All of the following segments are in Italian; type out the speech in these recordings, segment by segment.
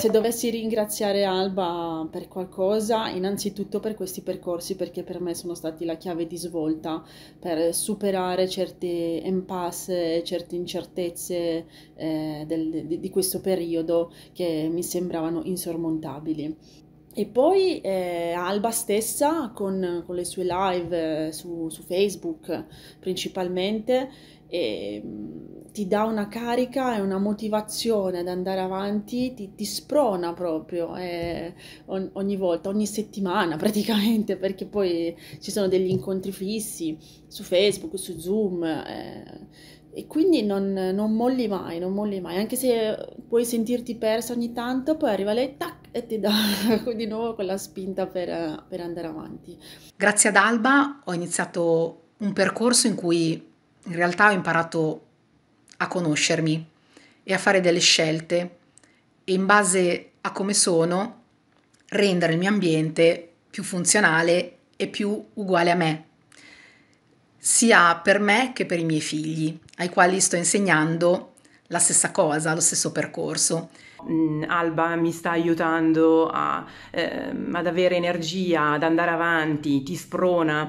Se dovessi ringraziare Alba per qualcosa, innanzitutto per questi percorsi, perché per me sono stati la chiave di svolta per superare certe impasse, certe incertezze di questo periodo che mi sembravano insormontabili. E poi Alba stessa con le sue live su Facebook principalmente ti dà una carica e una motivazione ad andare avanti, ti sprona proprio ogni volta, ogni settimana praticamente, perché poi ci sono degli incontri fissi su Facebook, su Zoom. E quindi non molli mai, non molli mai, anche se puoi sentirti persa ogni tanto, poi arriva lei, tac, e ti dà di nuovo quella spinta per andare avanti. Grazie ad Alba ho iniziato un percorso in cui in realtà ho imparato a conoscermi e a fare delle scelte e in base a come sono rendere il mio ambiente più funzionale e più uguale a me, sia per me che per i miei figli, ai quali sto insegnando la stessa cosa, lo stesso percorso. Alba mi sta aiutando ad avere energia, ad andare avanti, ti sprona,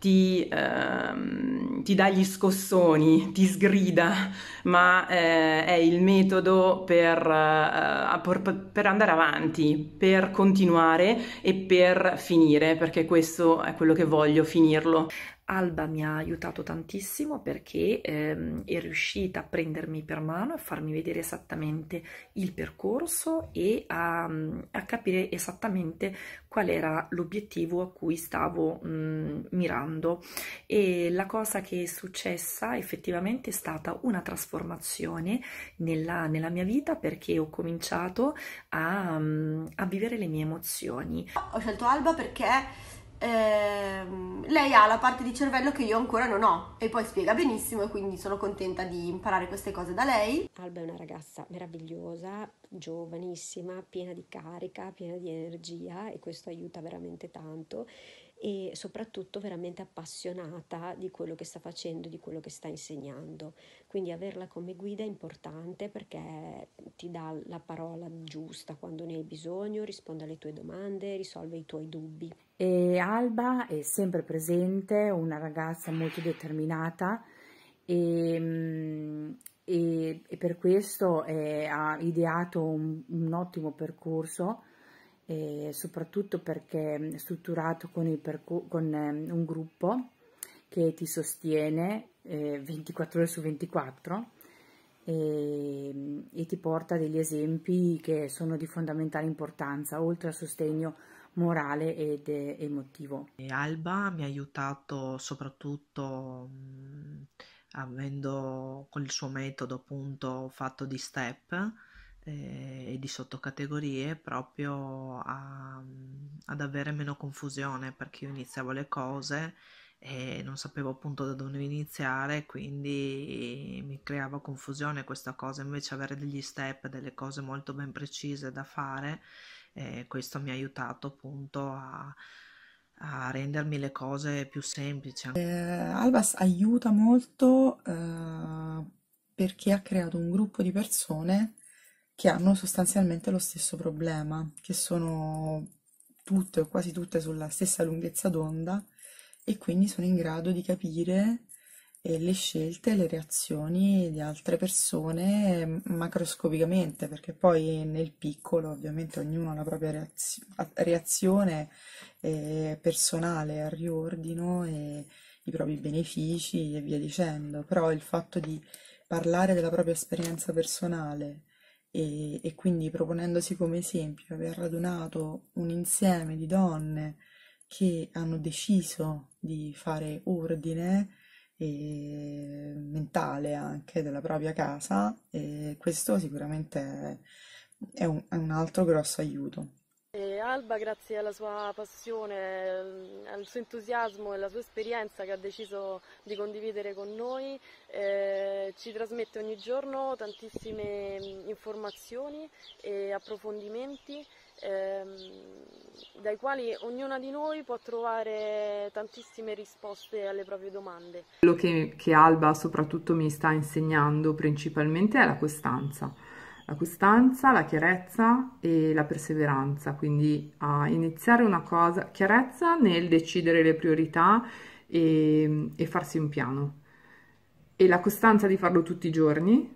ti dà gli scossoni, ti sgrida, ma è il metodo per andare avanti, per continuare e per finire, perché questo è quello che voglio, finirlo. Alba mi ha aiutato tantissimo perché è riuscita a prendermi per mano, a farmi vedere esattamente il percorso e a capire esattamente qual era l'obiettivo a cui stavo mirando. E la cosa che è successa effettivamente è stata una trasformazione nella mia vita, perché ho cominciato a vivere le mie emozioni. Ho scelto Alba perché lei ha la parte di cervello che io ancora non ho e poi spiega benissimo, e quindi sono contenta di imparare queste cose da lei. Alba è una ragazza meravigliosa, giovanissima, piena di carica, piena di energia, e questo aiuta veramente tanto, e soprattutto veramente appassionata di quello che sta facendo, di quello che sta insegnando. Quindi averla come guida è importante, perché ti dà la parola giusta quando ne hai bisogno, risponde alle tue domande, risolve i tuoi dubbi. E Alba è sempre presente, una ragazza molto determinata e per questo ha ideato un ottimo percorso, soprattutto perché è strutturato con un gruppo che ti sostiene 24 ore su 24 e ti porta degli esempi che sono di fondamentale importanza, oltre al sostegno morale ed emotivo. E Alba mi ha aiutato soprattutto avendo con il suo metodo appunto fatto di step e di sottocategorie proprio ad avere meno confusione, perché io iniziavo le cose e non sapevo appunto da dove iniziare, quindi mi creava confusione questa cosa. Invece avere degli step, delle cose molto ben precise da fare, questo mi ha aiutato appunto a rendermi le cose più semplici. Albas aiuta molto perché ha creato un gruppo di persone che hanno sostanzialmente lo stesso problema, che sono tutte o quasi tutte sulla stessa lunghezza d'onda, e quindi sono in grado di capire le scelte, le reazioni di altre persone macroscopicamente, perché poi nel piccolo ovviamente ognuno ha la propria reazione personale al riordino e i propri benefici e via dicendo, però il fatto di parlare della propria esperienza personale e quindi proponendosi come esempio aver radunato un insieme di donne che hanno deciso di fare ordine mentale anche della propria casa, e questo sicuramente è un altro grosso aiuto. Alba, grazie alla sua passione, al suo entusiasmo e alla sua esperienza che ha deciso di condividere con noi, ci trasmette ogni giorno tantissime informazioni e approfondimenti dai quali ognuna di noi può trovare tantissime risposte alle proprie domande. Quello che Alba soprattutto mi sta insegnando principalmente è la costanza. la costanza, la chiarezza e la perseveranza, quindi a iniziare una cosa, chiarezza nel decidere le priorità e farsi un piano, e la costanza di farlo tutti i giorni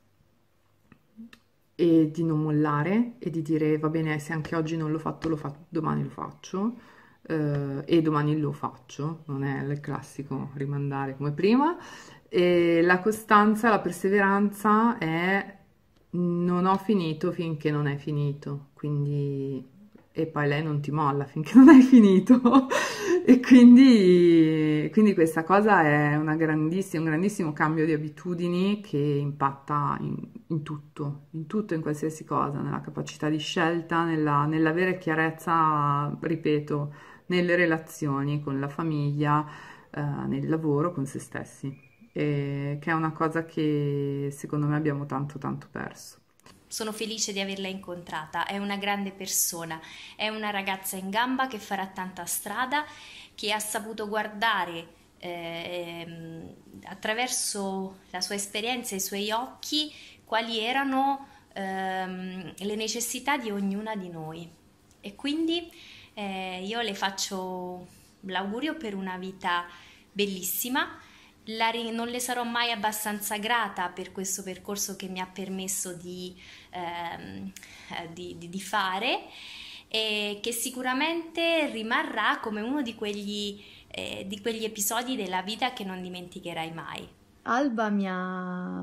e di non mollare e di dire va bene, se anche oggi non l'ho fatto, domani lo faccio, e domani lo faccio, non è il classico rimandare come prima. E la costanza, la perseveranza è non ho finito finché non è finito, quindi e poi lei non ti molla finché non hai finito. E quindi questa cosa è un grandissimo cambio di abitudini che impatta in tutto, in qualsiasi cosa, nella capacità di scelta, nell'avere chiarezza, ripeto, nelle relazioni con la famiglia, nel lavoro, con se stessi, che è una cosa che secondo me abbiamo tanto perso. Sono felice di averla incontrata, è una grande persona, è una ragazza in gamba che farà tanta strada, che ha saputo guardare attraverso la sua esperienza e i suoi occhi quali erano le necessità di ognuna di noi. E quindi io le faccio l'augurio per una vita bellissima. Non le sarò mai abbastanza grata per questo percorso che mi ha permesso di fare, e che sicuramente rimarrà come uno di quegli episodi della vita che non dimenticherai mai. Alba mi ha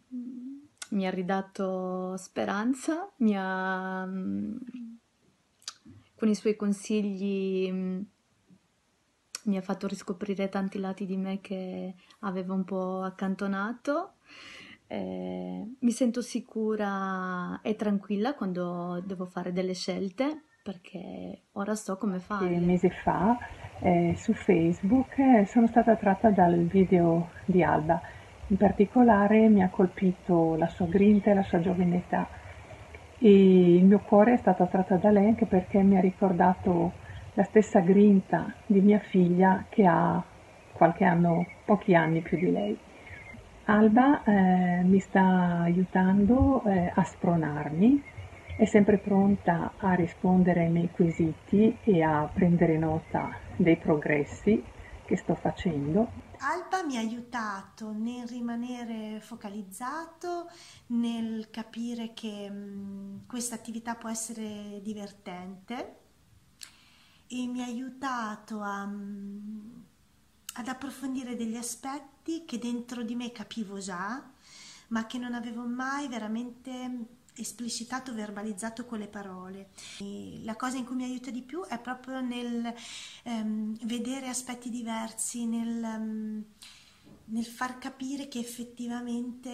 ridato speranza, con i suoi consigli mi ha fatto riscoprire tanti lati di me che avevo un po' accantonato. Mi sento sicura e tranquilla quando devo fare delle scelte, perché ora so come fare. Mesi fa su Facebook sono stata attratta dal video di Alba. In particolare mi ha colpito la sua grinta e la sua giovane età, e il mio cuore è stato attratto da lei anche perché mi ha ricordato la stessa grinta di mia figlia, che ha pochi anni più di lei. Alba mi sta aiutando a spronarmi, è sempre pronta a rispondere ai miei quesiti e a prendere nota dei progressi che sto facendo. Alba mi ha aiutato nel rimanere focalizzato, nel capire che questa attività può essere divertente, e mi ha aiutato ad approfondire degli aspetti che dentro di me capivo già, ma che non avevo mai veramente esplicitato, verbalizzato con le parole. E la cosa in cui mi aiuta di più è proprio nel vedere aspetti diversi, nel far capire che effettivamente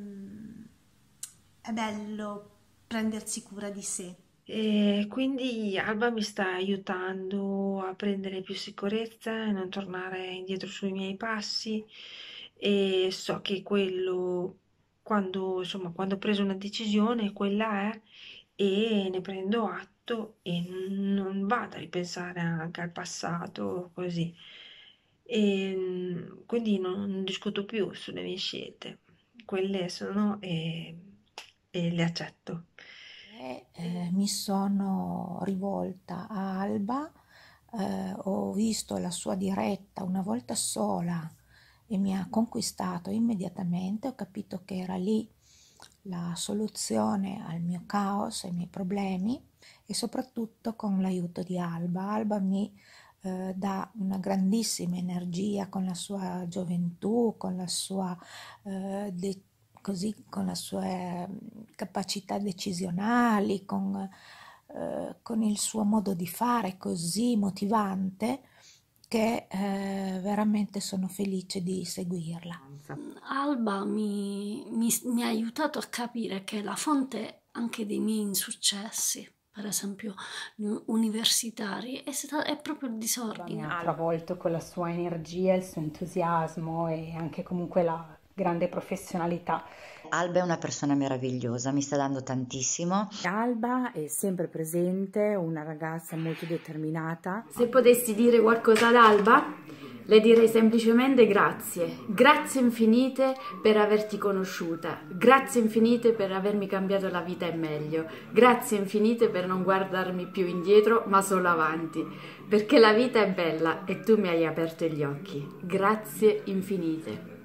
è bello prendersi cura di sé. E quindi Alba mi sta aiutando a prendere più sicurezza e non tornare indietro sui miei passi, e so che quando ho preso una decisione, quella è, e ne prendo atto e non vado a ripensare anche al passato così. E quindi non discuto più sulle mie scelte, quelle sono e le accetto. Mi sono rivolta a Alba, ho visto la sua diretta una volta sola e mi ha conquistato immediatamente, ho capito che era lì la soluzione al mio caos, ai miei problemi, e soprattutto con l'aiuto di Alba. Alba mi dà una grandissima energia con la sua gioventù, con la sua con le sue capacità decisionali, con il suo modo di fare così motivante, che veramente sono felice di seguirla. Alba mi ha aiutato a capire che la fonte anche dei miei insuccessi, per esempio universitari, è proprio il disordine. Mi ha travolto con la sua energia, il suo entusiasmo e anche comunque grande professionalità. Alba è una persona meravigliosa, mi sta dando tantissimo. Alba è sempre presente, una ragazza molto determinata. Se potessi dire qualcosa ad Alba, le direi semplicemente grazie. Grazie infinite per averti conosciuta. Grazie infinite per avermi cambiato la vita in meglio. Grazie infinite per non guardarmi più indietro, ma solo avanti. Perché la vita è bella e tu mi hai aperto gli occhi. Grazie infinite.